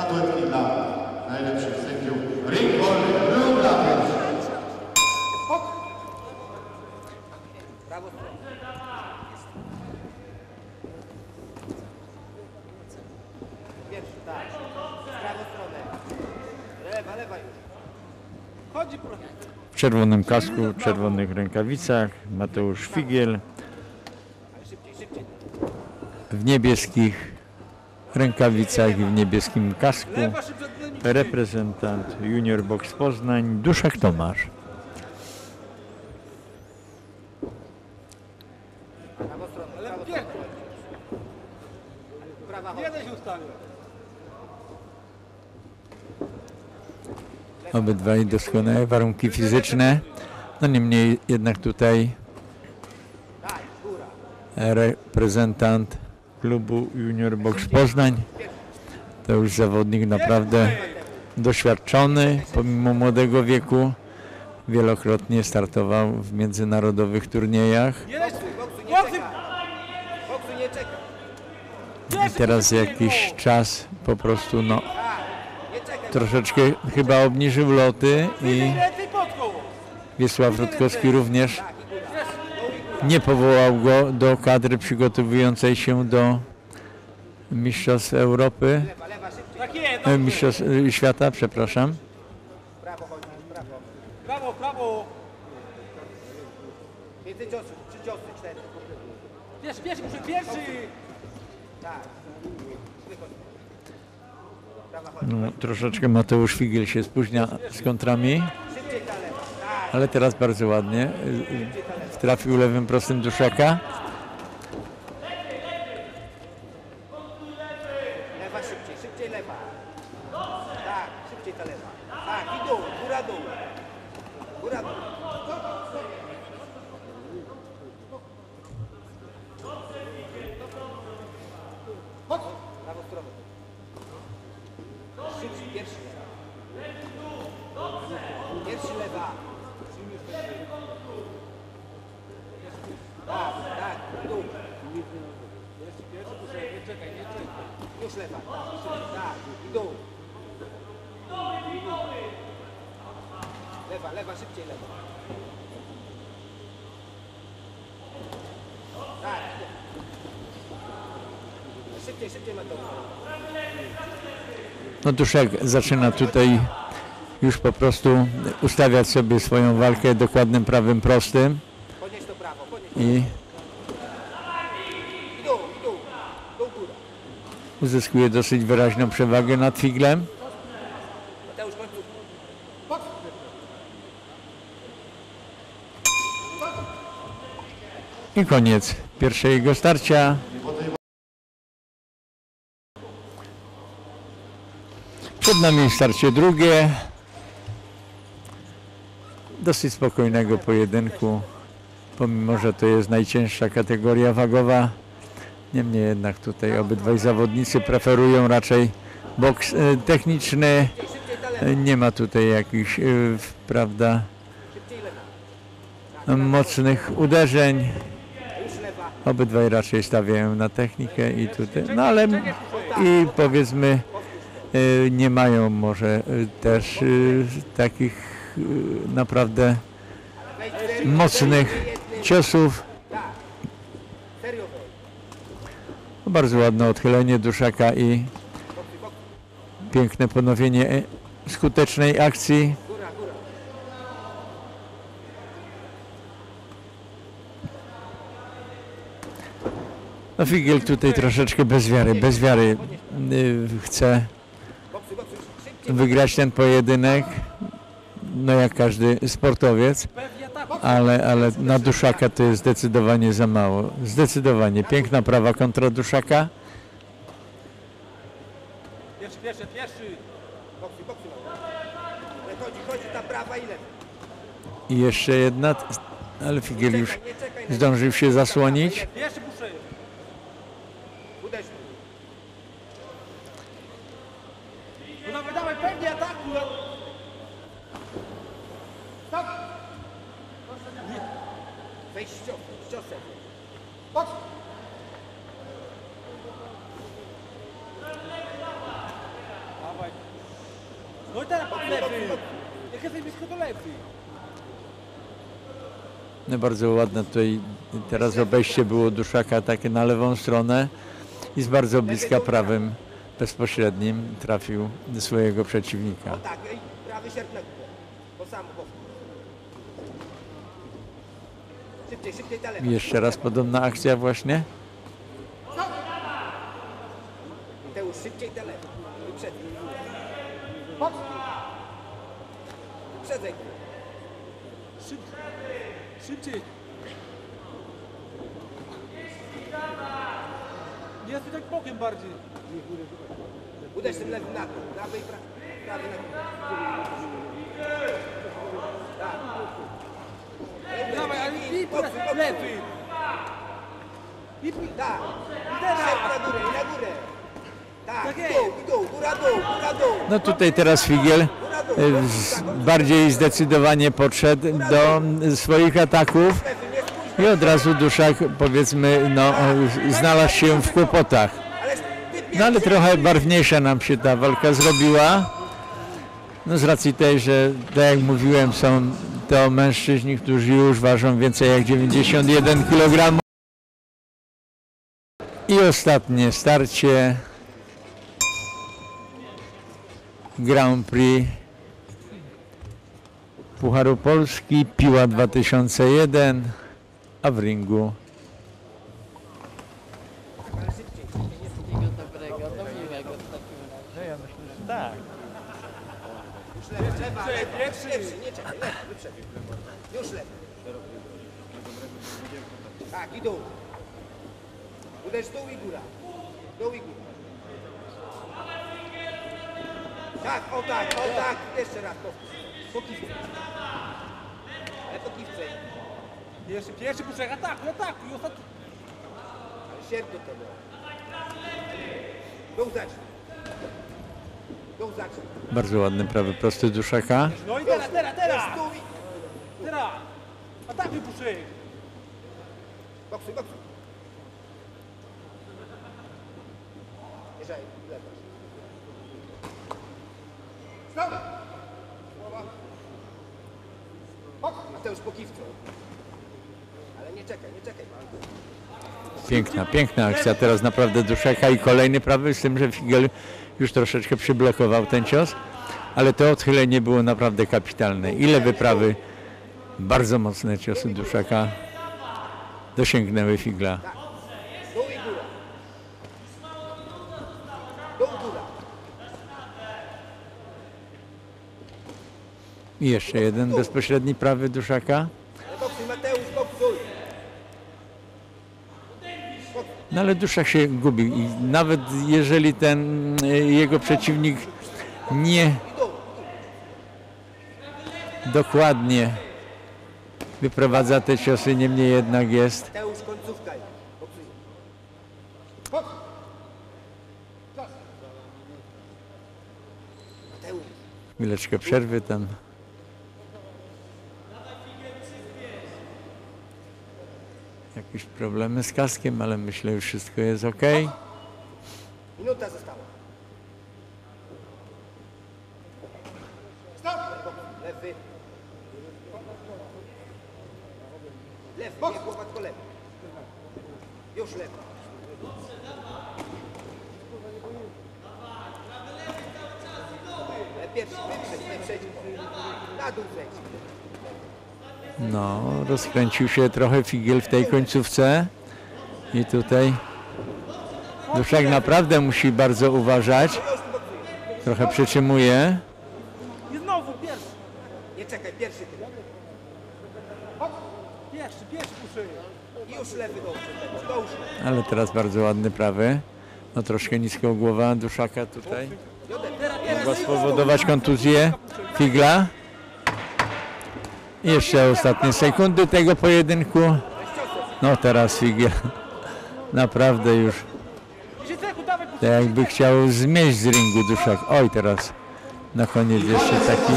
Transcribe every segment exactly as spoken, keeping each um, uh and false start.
statuetki dla najlepszych sędziów. Ring wolny, runda pierwsza. Brawo. Pierwszy, tak. W prawą stronę. Lewa, lewa już. Chodzi proszę. W czerwonym kasku, w czerwonych rękawicach Mateusz Figiel. W niebieskich rękawicach i w niebieskim kasku reprezentant Junior Box Poznań Duszek Tomasz. Obydwaj doskonałe warunki fizyczne, no niemniej jednak tutaj reprezentant klubu Junior Box Poznań to już zawodnik naprawdę doświadczony, pomimo młodego wieku. Wielokrotnie startował w międzynarodowych turniejach. I teraz jakiś czas po prostu no troszeczkę chyba obniżył loty i Wiesław Rutkowski również nie powołał go do kadry przygotowującej się do Mistrzostw Europy, Mistrzostw Świata, przepraszam. Brawo, brawo. Więcej ciosów, trzy ciosy, cztery. Pierwszy, pierwszy, muszę pierwszy. Tak. No, troszeczkę Mateusz Figiel się spóźnia z kontrami, ale teraz bardzo ładnie trafił lewym prostym Duszaka. Lewa szybciej, szybciej lewa. Tak, szybciej ta lewa. Tak, i dół, góra dół. Góra dół. Prawo stronę. Szybciej, pierwszy lewa. Pierwszy lewa. Tak, tak, dół. Już lewa. Tak, i dół. Lewa, lewa, szybciej lewa. Tak. Szybciej, szybciej Mateusz. No Duszek zaczyna tutaj już po prostu ustawiać sobie swoją walkę dokładnym prawym prostym Podnieś to prawo, podnieś. i I dół, i dół. Dół, góra. uzyskuje dosyć wyraźną przewagę nad Figlem. Mateusz, końcu. I koniec pierwszego starcia. Przed nami starcie drugie. Dosyć spokojnego pojedynku, pomimo że to jest najcięższa kategoria wagowa. Niemniej jednak tutaj obydwaj zawodnicy preferują raczej boks techniczny. Nie ma tutaj jakichś, prawda, mocnych uderzeń. Obydwaj raczej stawiają na technikę i tutaj, no ale i powiedzmy nie mają może też takich naprawdę mocnych ciosów. Bardzo ładne odchylenie Duszaka i piękne ponowienie skutecznej akcji. No Figiel tutaj troszeczkę bez wiary, bez wiary chce wygrać ten pojedynek, no jak każdy sportowiec, ale, ale na Duszaka to jest zdecydowanie za mało. Zdecydowanie. Piękna prawa kontra Duszaka. Pierwszy, pierwszy, pierwszy. Boksuj, boksuj. Chodzi, chodzi ta prawa i lewa. I jeszcze jedna, ale Figiel już zdążył się zasłonić. Pierwszy puszczaj. Uderz. No dawaj, dawaj, pewnie atakuj. Stop. Weź z ciosem, z ciosem. Chodź. Dawaj, lewy. Jak jesteś blisko, to lewy. No bardzo ładne tutaj teraz obejście było Duszaka takie na lewą stronę i z bardzo bliska prawym bezpośrednim trafił swojego przeciwnika. O tak, i prawy sierp na górę. To samo, bo... Szybciej, szybciej ta lewa. I jeszcze raz podobna akcja właśnie. Mateusz, szybciej ta lewa. Wyprzedzaj. Wyprzedzaj. Szybciej. Szybciej. Nie jesteś tak bokiem bardziej. Uderz tym lewym na dół. Prawy i prawy. Prawy na górę. Tak. Dawaj, ale i teraz lewy. I pój- Tak. I teraz. Sierp na górę i na górę. Tak, Tak i jest. dół, i dół, góra, dół, góra, dół. No tutaj teraz Figiel e, z- bardziej zdecydowanie podszedł do swoich ataków Lewy, nie spójrz. i od razu Duszak powiedzmy no e, znalazł się w kłopotach. Ale ty No ale trochę barwniejsza nam się ta walka zrobiła. No z racji tej, że tak jak mówiłem, są to mężczyźni, którzy już ważą więcej jak dziewięćdziesiąt jeden kilogramów. I ostatnie starcie Grand Prix Pucharu Polski Piła dwa tysiące jeden, a w ringu Wszystkiego dobrego, no miłego w takim razie. lewa, lewa, lewa. Pierwszy, nie czekaj, lewy, wyprzedzaj. Już lewy. Tak, i dół. Uderz dół i góra. Dół i góra. Tak, o tak, o tak. Jeszcze raz, powtórz. Po kiwce. Ale po kiwce. Pierwszy, pierwszy puszek, atakuj, atakuj. Ostatni. Ale sierp do tego. Dół zacznij. Dół zacznij. bardzo ładny prawy prosty Duszaka. No i teraz, teraz, teraz. Dół i... Teraz. Atakuj puszek. Boksuj, boksuj. Jeżdżaj, lewa. Stop! Mateusz po kiwce. Ale nie czekaj, nie czekaj. Piękna, piękna akcja teraz naprawdę Duszaka i kolejny prawy, z tym, że Figiel już troszeczkę przyblokował ten cios, ale to odchylenie było naprawdę kapitalne. I lewy prawy, bardzo mocne ciosy Duszaka dosięgnęły Figla. Dół i góra. Dół, góra. I jeszcze jeden bezpośredni prawy Duszaka. Ale boksuj, Mateusz, boksuj. No ale Duszak się gubi i nawet jeżeli ten e, jego przeciwnik nie I dół. dokładnie wyprowadza te ciosy, niemniej jednak jest Mateusz, końcówka. Boksuj. Mateusz. chwileczkę przerwy tam. Jakieś problemy z kaskiem, ale myślę, że wszystko jest ok. Minuta została. Stop! Lewy. Lewy, nie głowa, tylko lewy. Już lewy. Ale pierwszy, wyprzedź, wyprzedź. Na dół zejdź. No, rozkręcił się trochę Figiel w tej końcówce i tutaj Duszak naprawdę musi bardzo uważać. Trochę przytrzymuje. I znowu pierwszy. Nie czekaj, pierwszy ty. Pierwszy, pierwszy puszek. I już lewy dobrze, to już lewy. Ale teraz bardzo ładny prawy. No troszkę nisko głowa Duszaka tutaj. Mogła spowodować kontuzję Figla. I jeszcze ostatnie sekundy tego pojedynku. No teraz Figiel naprawdę już dziesięć sekund, dawaj puszek. tak jakby chciał zmieść z ringu Duszak. Oj, teraz na koniec jeszcze taki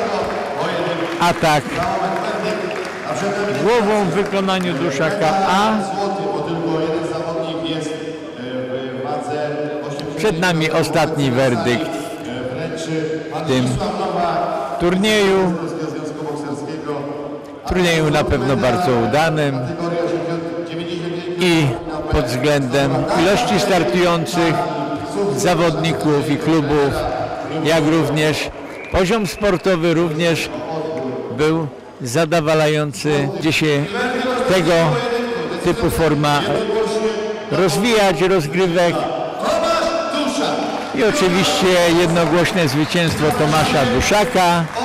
atak głową w wykonaniu Duszaka, a Złoty, bo tylko jeden zawodnik jest e, w wadze osiemdziesiąt przed nami ostatni werdykt wręczy pan tym Zdzisław Nowak turnieju. Polskiego Związku Bokserskiego. Turnieju na pewno bardzo udanym Kategoria osiemdziesiąt dziewięćdziesiąt i pod względem ilości startujących zawodników i klubów, jak również poziom sportowy również był zadowalający, gdzie się tego typu forma rozwijać, rozgrywek. I oczywiście jednogłośne zwycięstwo Tomasza Duszaka.